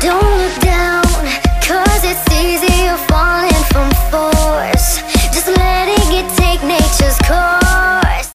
Don't look down, 'cause it's easy, you're falling